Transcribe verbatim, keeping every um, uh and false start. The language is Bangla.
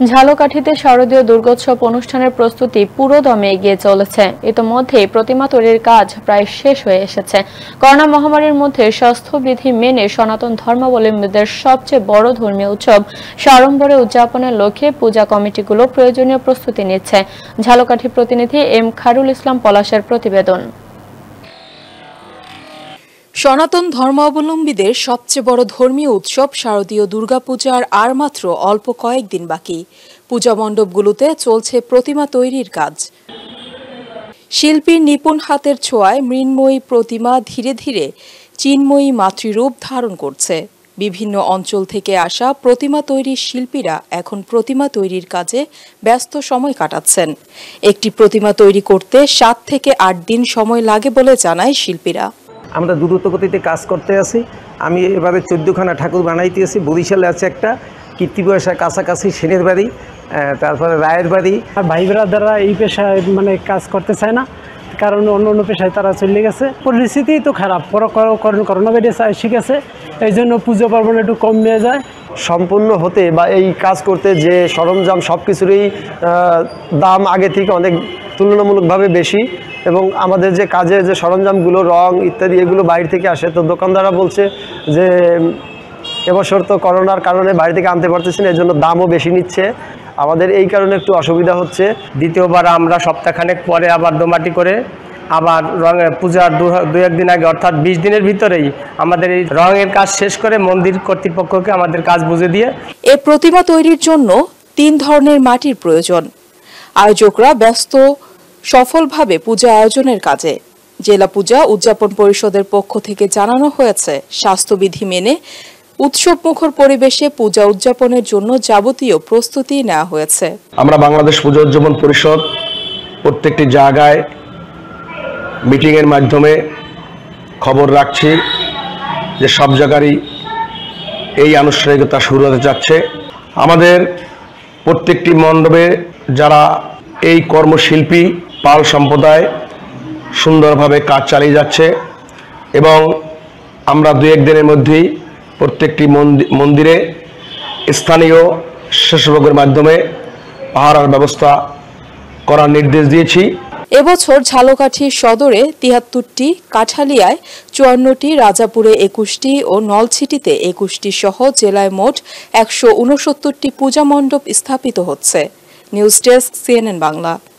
ঝালকাঠিতে শারদীয় দুর্গোৎসব অনুষ্ঠানের প্রস্তুতি পুরোদমে এগিয়ে চলেছে। ইতোমধ্যে প্রতিমা তৈরির কাজ প্রায় শেষ হয়ে এসেছে। করোনা মহামারীর মধ্যে স্বাস্থ্যবিধি মেনে সনাতন ধর্মাবলম্বীদের সবচেয়ে বড় ধর্মীয় উৎসব সাড়ম্বরে উদযাপনের লক্ষ্যে পূজা কমিটিগুলো প্রয়োজনীয় প্রস্তুতি নিচ্ছে। ঝালকাঠি প্রতিনিধি এম খায়রুল ইসলাম পলাশের প্রতিবেদন। সনাতন ধর্মাবলম্বীদের সবচেয়ে বড় ধর্মীয় উৎসব শারদীয় দুর্গাপূজার আর মাত্র অল্প কয়েকদিন বাকি। পূজা মণ্ডপগুলোতে চলছে প্রতিমা তৈরির কাজ। শিল্পীর নিপুণ হাতের ছোঁয়ায় মৃন্ময়ী প্রতিমা ধীরে ধীরে চিন্ময়ী মাতৃরূপ ধারণ করছে। বিভিন্ন অঞ্চল থেকে আসা প্রতিমা তৈরির শিল্পীরা এখন প্রতিমা তৈরির কাজে ব্যস্ত সময় কাটাচ্ছেন। একটি প্রতিমা তৈরি করতে সাত থেকে আট দিন সময় লাগে বলে জানায় শিল্পীরা। আমরা দ্রুত গতিতে কাজ করতে আছি। আমি এবারে চোদ্দখানা ঠাকুর বানাইতেছি। বরিশালে আছে একটা, কীর্তিবয়সা কাছাকাছি সেনের বাড়ি, তারপরে রায়ের বাড়ি। ভাই ব্রাদাররা এই পেশায় মানে কাজ করতে চায় না, কারণ অন্য অন্য পেশায় তারা চলে গেছে। পরিস্থিতি তো খারাপ, করোনা ভাইরাস শিখেছে, এই জন্য পুজো পার্বণ একটু কমে যায়। সম্পূর্ণ হতে বা এই কাজ করতে যে সরঞ্জাম সব কিছুরই দাম আগে থেকে অনেক তুলনামূলকভাবে বেশি, এবং আমাদের যে কাজের যে সরঞ্জামগুলো রং ইত্যাদি এগুলো বাইরে থেকে আসে। তো দোকানদাররা বলছে যে এবছর তো করোনার কারণে বাইরে থেকে আনতে পারতেছি না, এর জন্য দামও বেশি নিচ্ছে। আমাদের এই কারণে একটু অসুবিধা হচ্ছে। দ্বিতীয়বার আমরা সপ্তাহখানেক পরে আবার দোমাটি করে আবার রঙের পূজার দু একদিন আগে অর্থাৎ বিশ দিনের ভিতরেই আমাদের এই রঙের কাজ শেষ করে মন্দির কর্তৃপক্ষকে আমাদের কাজ বুঝে দিয়ে। এ প্রতিমা তৈরির জন্য তিন ধরনের মাটির প্রয়োজন। আয়োজকরা ব্যস্ত সফলভাবে পূজা আয়োজনের কাজে। জেলা পূজা উদযাপন পরিষদের পক্ষ থেকে জানানো হয়েছে, স্বাস্থ্যবিধি মেনে উৎসব মুখর পরিবেশে পূজা উদযাপনের জন্য যাবতীয় প্রস্তুতি নেওয়া হয়েছে। আমরা বাংলাদেশ পূজা উদযাপন পরিষদ প্রত্যেকটি জায়গায় মিটিংয়ের মাধ্যমে খবর রাখছি যে সব জায়গারই এই আনুষ্ঠানিকতা শুরু হতে যাচ্ছে। আমাদের প্রত্যেকটি মণ্ডপে যারা এই কর্মশিল্পী পাল সম্প্রদায় সুন্দরভাবে কাজ চালিয়ে যাচ্ছে, এবং আমরা দু একদিনের মধ্যেই প্রত্যেকটি মন্দিরে স্থানীয় স্বেচ্ছাসেবকের মাধ্যমে পাহারার ব্যবস্থা করার নির্দেশ দিয়েছি। এবছর ঝালকাঠি সদরে তিয়াত্তরটি, কাঠালিয়ায় চুয়ান্নটি, রাজাপুরে একুশটি ও নলছিটিতে একুশটি সহ জেলায় মোট একশো উনসত্তরটি পূজা মণ্ডপ স্থাপিত হচ্ছে। News desk, CNN Bangla.